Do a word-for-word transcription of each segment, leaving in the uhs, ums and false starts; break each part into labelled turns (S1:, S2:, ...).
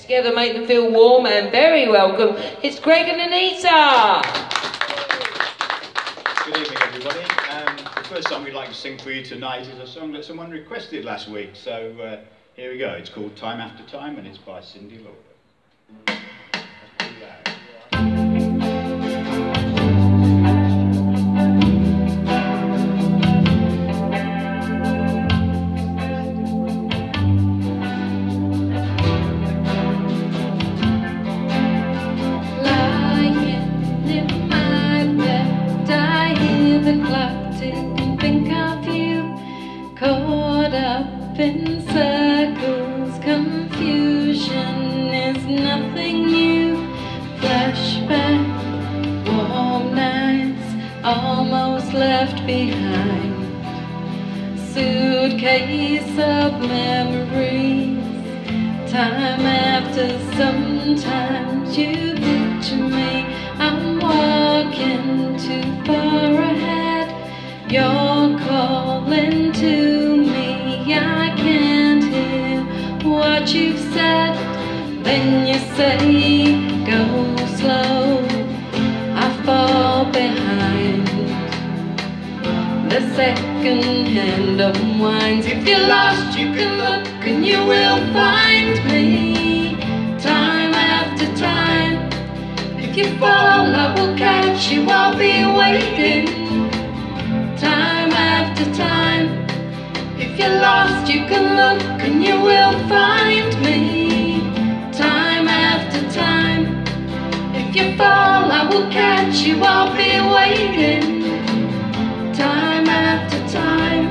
S1: together, make them feel warm and very welcome. It's Greg and Anita.
S2: Good evening, everybody. Um, the first song we'd like to sing for you tonight is a song that someone requested last week. So uh, here we go. It's called Time After Time and it's by Cyndi Lauper.
S3: In circles, confusion is nothing new. Flashback, warm nights, almost left behind. Suitcase of memories. Time after sometimes you picture me. I'm walking too far ahead. You're calling to me. I can't hear what you've said. Then you say, go slow. I fall behind. The second hand unwinds. If you're lost, you can look and you will find me. Time after time. If you fall, I will catch you. I'll be waiting. Time after time. If you're lost, you can look and you will find me. Time after time. If you fall, I will catch you. I'll be waiting. Time after time.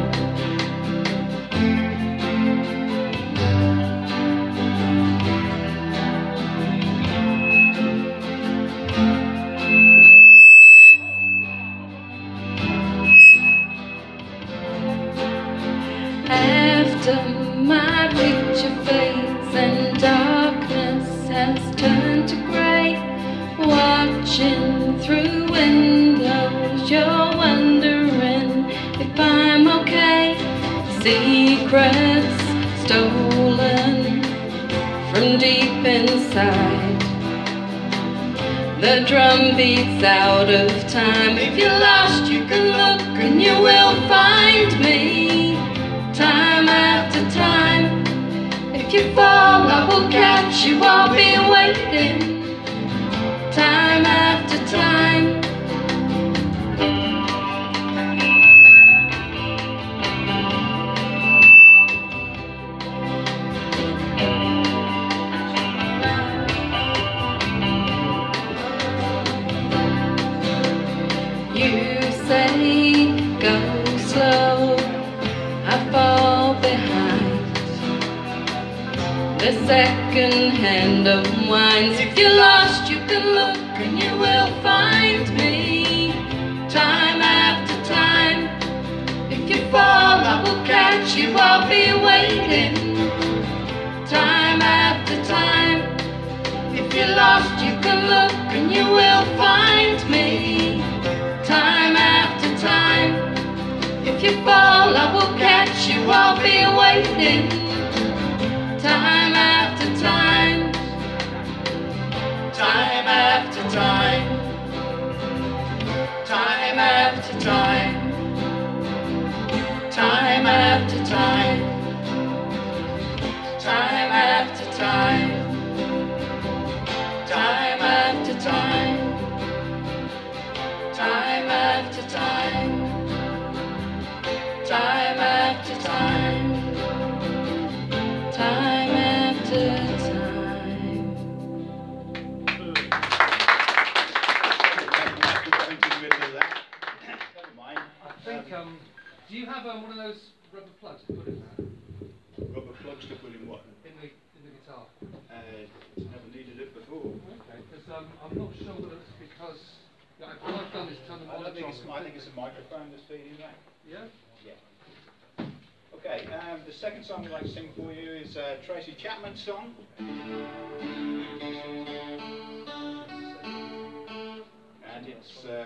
S3: After my picture fades and darkness has turned to grey, watching through windows, you're wondering if I'm okay. Secrets stolen from deep inside. The drum beats out of time. If you're lost, you can look and you will find me. Time after time. If you fall, I will catch you. I'll be waiting. Time after time. You say, go slow. I fall behind. The second hand unwinds. If you're lost, you can look and you will find me. Time after time. If you fall, I will catch you. I'll be waiting. Time after time. If you're lost, you can look and you will find me. Time after time. If you fall, I will catch you. I'll be waiting. Time after time. Time after time. Time after time. Time after time. Time after time. Time after time. Time after time. Time after time. Time after time.
S4: I think, um, do you have um, one of those rubber plugs to put in there?
S2: Rubber plugs to put in what?
S4: In the, in the guitar?
S2: Uh, never needed it before.
S4: Okay, because um, I'm not sure whether it's because yeah, what I've done is turn the
S2: I,
S4: monitor
S2: think
S4: on
S2: it's, I think it's a microphone that's feeding that.
S4: Yeah?
S2: Yeah. Okay, um, the second song we'd like to sing for you is uh, Tracy Chapman's song. And it's uh,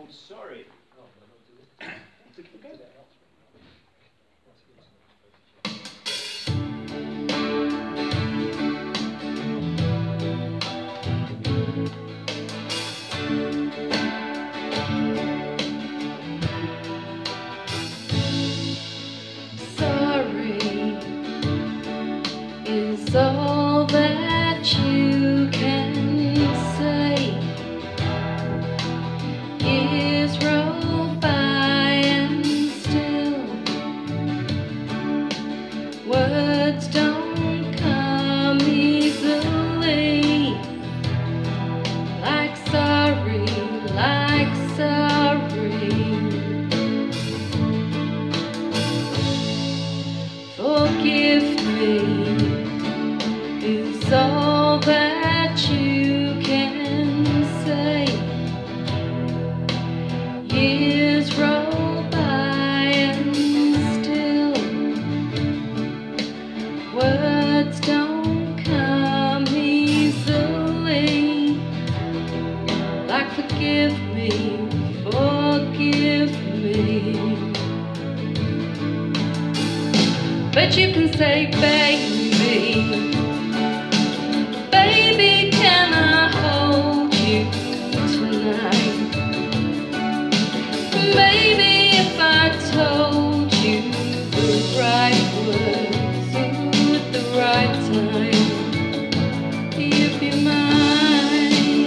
S2: called Sorry.
S3: Sorry is all that you can say. Years roll by and still words don't come easily. Like sorry, like sorry. Forgive me is all that you can say. Years roll by and still words don't come easily. Like forgive me, forgive me. But you can say, baby, baby, can I hold you tonight? Baby, if I told you the right words at the right time, you'd be mine.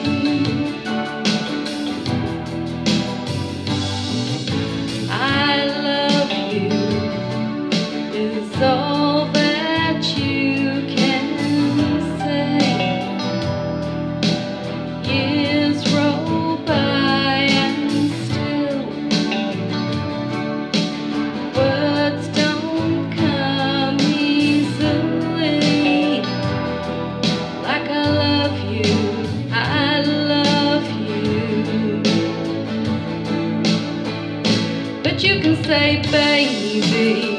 S3: I love you is all that you can say. Years roll by and still words don't come easily. Like I love you, I love you. But you can say, baby,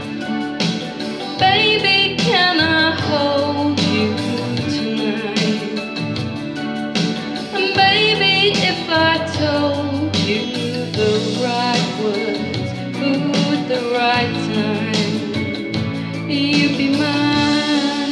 S3: baby, can I hold you tonight? And baby, if I told you the right words, ooh, at the right time, you'd be mine.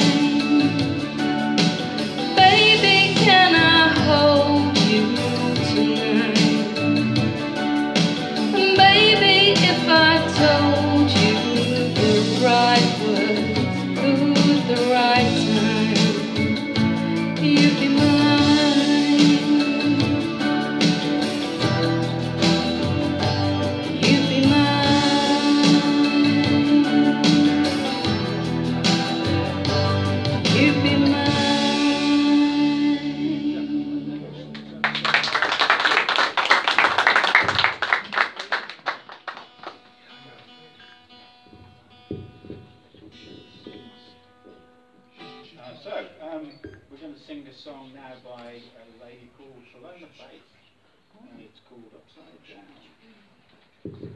S3: Baby, can I hold you tonight? And baby, if I told you the right words, ooh, the right time, you'd be mine. You'd be mine. You'd be mine.
S2: Uh, so, um, we're going to sing this song now by a lady called Shalona Faith, and it's called Upside Down.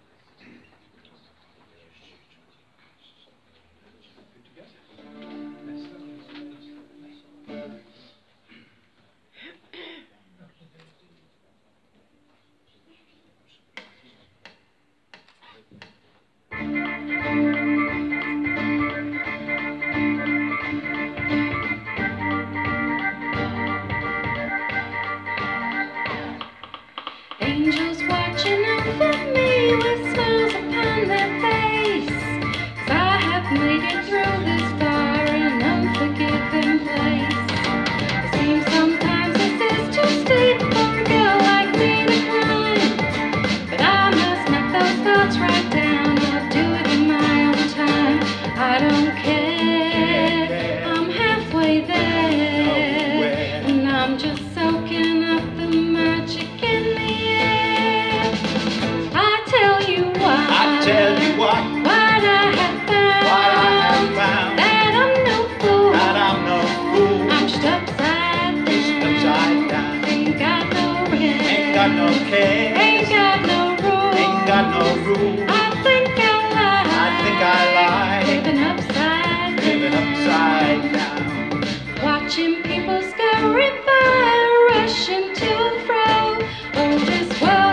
S3: Angels watching over me with smiles upon their face, 'cause I have made it through this far an unforgiving place. It seems sometimes this is too steep for a girl like me to climb, but I must knock those thoughts right down. I'll do it in my own time. I don't care, I'm halfway there, and I'm just soaking up the magic in the air. I tell you what,
S2: I tell you what,
S3: what I have found,
S2: what I have found,
S3: that I'm no fool,
S2: that I'm no fool,
S3: I'm just upside down,
S2: just upside down,
S3: ain't got no rest,
S2: ain't got no care,
S3: ain't got no rules,
S2: ain't got no rules.
S3: I think I lie,
S2: I think I lie,
S3: living upside down,
S2: living upside down.
S3: watching people scurry by, rushing to and fro. Oh, this world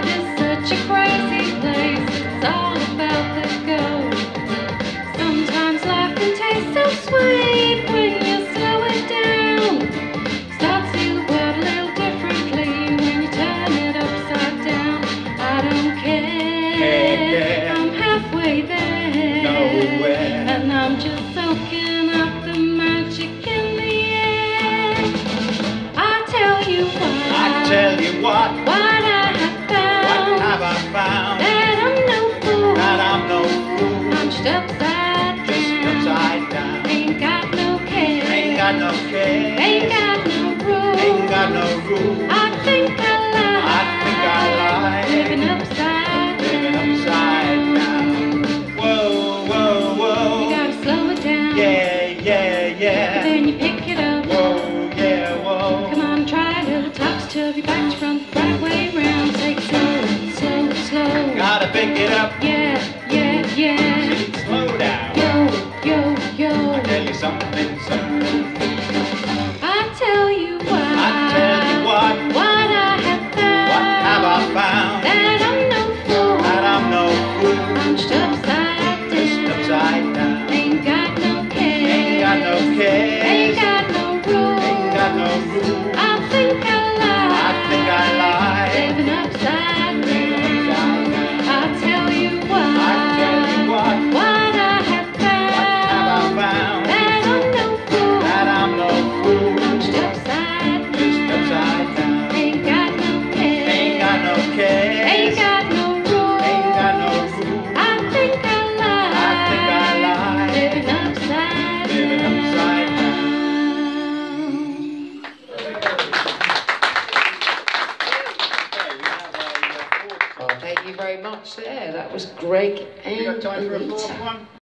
S3: like to run the right way round. Take it slow, slow, slow.
S2: Gotta pick it up.
S3: Yeah, yeah, yeah.
S2: Slow down.
S3: Yo, yo, yo.
S2: I tell you something, something.
S3: I tell you what.
S2: I tell you what.
S3: What I have found.
S2: What have I found?
S3: That I'm no fool.
S2: That I'm no fool.
S3: I'm just upside down.
S2: Just upside down.
S3: Ain't got no care.
S2: Ain't got no care.
S3: Ain't got no rules.
S2: Ain't got no rules.
S3: I think I lie.
S2: I think I lie.
S3: Living upside
S2: Living
S3: down.
S2: upside down.
S3: I'll tell you what.
S2: I tell you what.
S3: What I have found.
S2: What have I found?
S3: That I'm no fool.
S2: That I'm no fool.
S3: I'm just upside down.
S2: Just upside down.
S3: Ain't got no care.
S2: Ain't got no care.
S3: Ain't got no rules.
S2: Ain't got no rules.
S3: I think I lie.
S2: I think I lie.
S3: Living upside
S2: Living upside
S3: down.
S1: Oh, thank you very much there. That was Greg and
S2: You got time for a
S1: Anita.
S2: fourth one?